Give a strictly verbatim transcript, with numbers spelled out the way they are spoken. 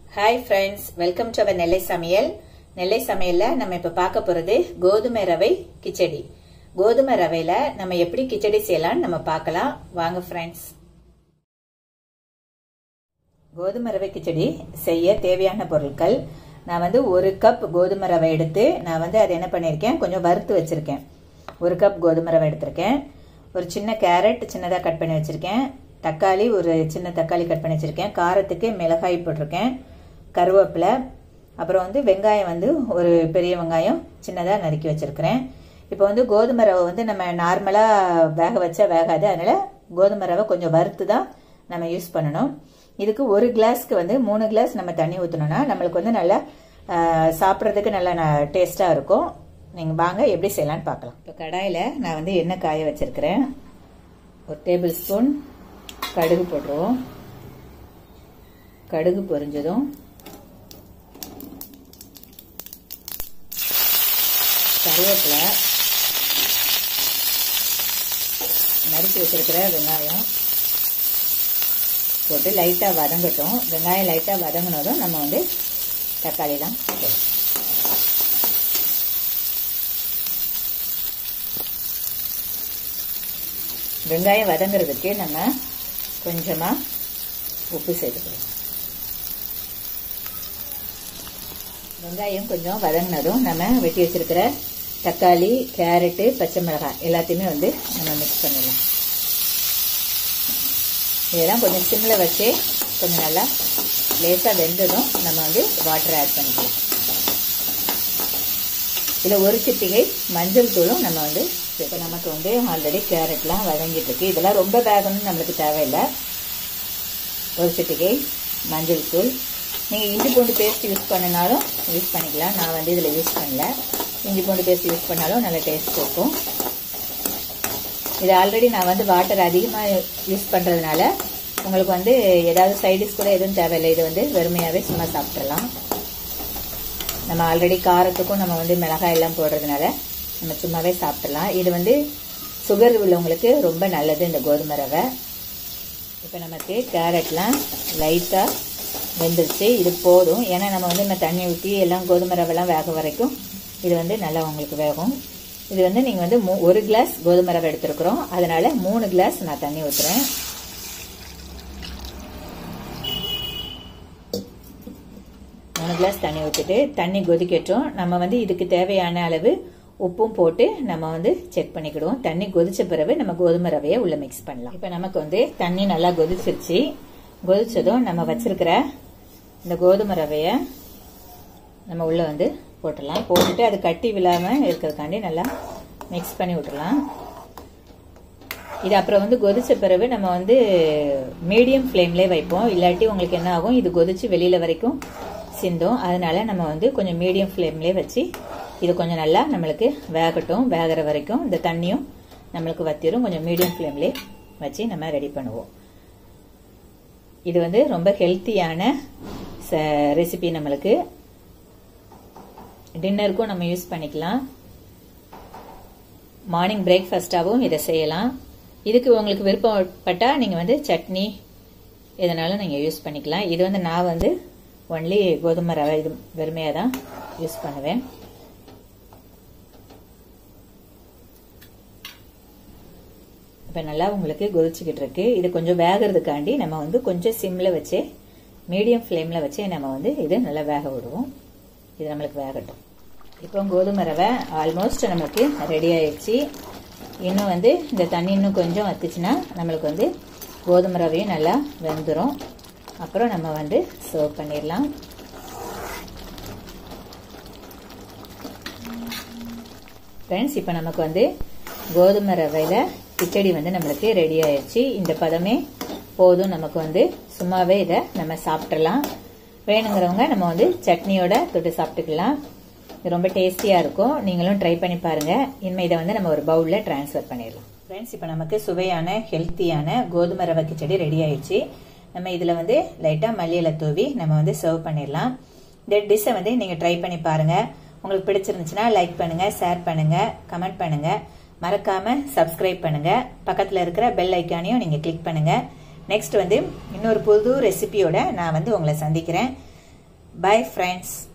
Hi friends, welcome to our நெல்லை சமையல். நெல்லை சமையல்ல நம்ம இப்ப பார்க்க போறது கோதுமை ரவை கிச்சடி. கோதுமை ரவையில நம்ம எப்படி கிச்சடி செய்யலாம் நம்ம பார்க்கலாம். வாங்க friends. கோதுமை ரவை கிச்சடி செய்ய தேவையான பொருட்கள் நான் வந்து ஒரு கப் கோதுமை ரவை எடுத்து நான் வந்து அதை என்ன பண்ணிருக்கேன் கொஞ்சம் வறுத்து வச்சிருக்கேன். ஒரு கப் கோதுமை ரவை எடுத்திருக்கேன். ஒரு சின்ன கேரட் சின்னதா கட் பண்ணி வச்சிருக்கேன். தக்காளி ஒரு சின்ன தக்காளி கட் பண்ணி வச்சிருக்கேன். காரத்துக்கு மிளகாய் போட்டிருக்கேன். கருவேப்பிலை அப்புறம் வந்து வெங்காயம் வந்து ஒரு பெரிய வெங்காயம் சின்னதா நறுக்கி வச்சிருக்கிறேன். இப்போ வந்து கோதுமை ரவை வந்து நம்ம நார்மலா வேக வச்சா வேகாது. அதனால கோதுமை ரவை கொஞ்சம் வறுத்து தான் நம்ம யூஸ் பண்ணணும். இதுக்கு ஒரு கிளாஸ்க்கு வந்து மூணு கிளாஸ் நம்ம தண்ணி ஊற்றணும்னா நம்மளுக்கு வந்து நல்லா சாப்பிட்றதுக்கு நல்லா டேஸ்டா இருக்கும். நீங்க வாங்க எப்படி செய்யலாம்னு பார்க்கலாம். இப்போ கடாயில நான் வந்து எண்ணெய் காய வச்சிருக்கிறேன். ஒரு டேபிள் ஸ்பூன் கடுகு போட்டுருவோம். கடுகு பொரிஞ்சதும் கருவேப்பிலை நறுக்கி வச்சிருக்கிற வெங்காயம் போட்டு லைட்டா வதங்கட்டும். வெங்காயம் லைட்டா வதங்கினதும் நம்ம வந்து தக்காளி எல்லாம் போடுவோம். வெங்காயம் வதங்குறதுக்கு நம்ம கொஞ்சமா உப்பு சேர்த்துக்கலாம். வெங்காயம் கொஞ்சம் வதங்கினதும் நம்ம வெட்டி வச்சிருக்கிற தக்காளி கேரட்டு பச்சை மிளகாய் எல்லாத்தையுமே வந்து நம்ம மிக்ஸ் பண்ணிடலாம். இதெல்லாம் கொஞ்சம் சிம்ல வச்சு கொஞ்சம் நல்லா லேசா வெந்ததும் நம்ம வந்து வாட்டர் ஆட் பண்ணிக்கலாம். இதுல ஒரு சிட்டிகை மஞ்சள் தூளும் நம்ம வந்து இப்போ நமக்கு வந்து ஆல்ரெடி கேரட்லாம் வதங்கிட்டு இருக்கு. இதெல்லாம் ரொம்ப வேகணும்னு நம்மளுக்கு தேவையில்லை. ஒரு சிட்டிகை மஞ்சள் தூள். நீங்க இஞ்சி பூண்டு பேஸ்ட் யூஸ் பண்ணினாலும் யூஸ் பண்ணிக்கலாம். நான் வந்து இதுல யூஸ் பண்ணல. இஞ்சி பூண்டு பேஸ்ட் யூஸ் பண்ணாலும் நல்ல டேஸ்ட் இருக்கும். இது ஆல்ரெடி நான் வந்து வாட்டர் அதிகமா யூஸ் பண்றதுனால உங்களுக்கு வந்து ஏதாவது சைடிஷ் கூட எதுவும் தேவையில்லை. இது வந்து வெறுமையாவே சும்மா சாப்பிடலாம். நம்ம ஆல்ரெடி காரத்துக்கும் நம்ம வந்து மிளகாய் எல்லாம் போடுறதுனால நம்ம சும்மாவே சாப்பிடலாம். இது வந்து சுகர் உள்ளவங்களுக்கு ரொம்ப நல்லது இந்த கோதுமை ரவை. இப்போ நமக்கு கேரட்லாம் லைட்டா வெந்துருச்சு. இது போதும். ஏன்னா நம்ம வந்து நம்ம தண்ணி ஊற்றி எல்லாம் கோதுமை ரவைலாம் வேக வரைக்கும் இது வந்து நல்லா உங்களுக்கு வேகும். இது வந்து நீங்க வந்து ஒரு கிளாஸ் கோதுமை ரவை எடுத்துருக்கிறோம். அதனால மூணு கிளாஸ் நான் தண்ணி ஊத்துறேன். மூணு கிளாஸ் தண்ணி ஊற்றிட்டு தண்ணி கொதிக்கட்டும். நம்ம வந்து இதுக்கு தேவையான அளவு உப்பும் போட்டு நம்ம வந்து செக் பண்ணிக்கிடுவோம். தண்ணி கொதிச்ச பிறகு நம்ம கோதுமை ரவையை உள்ள மிக்ஸ் பண்ணலாம். இப்ப நமக்கு வந்து தண்ணி நல்லா கொதிச்சிருச்சு. கொதிச்சதும் நம்ம வச்சிருக்கிற இந்த கோதுமை ரவைய நம்ம உள்ள வந்து போட்டுடலாம். போட்டுட்டு அது கட்டி விழாம இருக்கிறதுக்காண்டி நல்லா மிக்ஸ் பண்ணி விட்டுலாம். இது அப்புறம் வந்து கொதிச்ச பிறகு நம்ம வந்து மீடியம் ஃப்ளேம்லயே வைப்போம். இல்லாட்டி உங்களுக்கு என்ன ஆகும், இது கொதிச்சு வெளியில வரைக்கும் சிந்தும். அதனால நம்ம வந்து கொஞ்சம் மீடியம் ஃப்ளேம்லயே வச்சு இது கொஞ்சம் நல்லா நம்மளுக்கு வேகட்டும். வேகிற வரைக்கும் இந்த தண்ணியும் நம்மளுக்கு வத்திரும். கொஞ்சம் மீடியம் ஃப்ளேம்லயே வச்சு நம்ம ரெடி பண்ணுவோம். இது வந்து ரொம்ப ஹெல்த்தியான ரெசிபி. நம்மளுக்கு டின்னருக்கும் நம்ம யூஸ் பண்ணிக்கலாம். மார்னிங் பிரேக்ஃபாஸ்டாவும் இதை செய்யலாம். இதுக்கு உங்களுக்கு விருப்பப்பட்டா நீங்க வந்து சட்னி எதனாலும் நீங்க யூஸ் பண்ணிக்கலாம். இது வந்து நான் வந்து ஒன்லி கோதுமை ரவை இது வெறுமையா தான் யூஸ் பண்ணுவேன். இப்ப நல்லா உங்களுக்கு கொதிச்சுக்கிட்டு இருக்கு. இது கொஞ்சம் வேகிறதுக்காண்டி நம்ம வந்து கொஞ்சம் சிம்ல வச்சு மீடியம் ஃப்ளேம்ல வச்சு நம்ம வந்து இது நல்லா வேக விடுவோம். இது நம்மளுக்கு வேகட்டும். இப்போ கோதுமை ரவை ஆல்மோஸ்ட் நமக்கு ரெடி ஆயிடுச்சு. இன்னும் வந்து இந்த தண்ணி இன்னும் கொஞ்சம் வத்துச்சுன்னா நம்மளுக்கு வந்து கோதுமை ரவையும் நல்லா வெந்துடும். அப்புறம் நம்ம வந்து சர்வ் பண்ணிடலாம். ஃப்ரெண்ட்ஸ், இப்போ நமக்கு வந்து கோதுமை ரவையில கிச்சடி வந்து நம்மளுக்கு ரெடி ஆயிடுச்சு. இந்த பதமே போதும். நமக்கு வந்து சும்மாவே இதை நம்ம சாப்பிடலாம். வேணுங்கிறவங்க நம்ம வந்து சட்னியோட தொட்டு சாப்பிட்டுக்கலாம். இது ரொம்ப டேஸ்டியா இருக்கும். நீங்களும் ட்ரை பண்ணி பாருங்க. இனிமே இதை வந்து நம்ம ஒரு பவுல்ல டிரான்ஸ்ஃபர் பண்ணிடலாம். ஃப்ரெண்ட்ஸ், இப்போ நமக்கு சுவையான ஹெல்த்தியான கோதுமை ரவை கிச்சடி ரெடி ஆயிடுச்சு. நம்ம இதுல வந்து லைட்டா மல்லியில தூவி நம்ம வந்து சர்வ் பண்ணிடலாம். இந்த டிஷ்ஷை வந்து நீங்க ட்ரை பண்ணி பாருங்க. உங்களுக்கு பிடிச்சிருந்துச்சுன்னா லைக் பண்ணுங்க, ஷேர் பண்ணுங்க, கமெண்ட் பண்ணுங்க. மறக்காம சப்ஸ்கிரைப் பண்ணுங்க. பக்கத்துல இருக்கிற பெல் ஐக்கானையும் நீங்க கிளிக் பண்ணுங்க. நெக்ஸ்ட் வந்து இன்னொரு புது ரெசிபியோட நான் வந்து உங்களை சந்திக்கிறேன். Bye friends.